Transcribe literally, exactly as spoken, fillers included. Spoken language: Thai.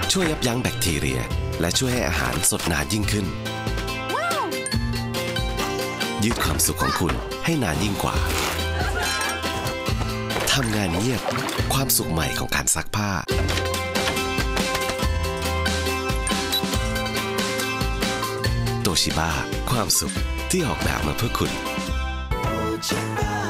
ช่วยยับยั้งแบคทีเรียและช่วยให้อาหารสดนานยิ่งขึ้นยืดความสุขของคุณให้นานยิ่งกว่าทำงานเงียบความสุขใหม่ของการซักผ้าโตชิบะความสุขที่ออกแบบมาเพื่อคุณ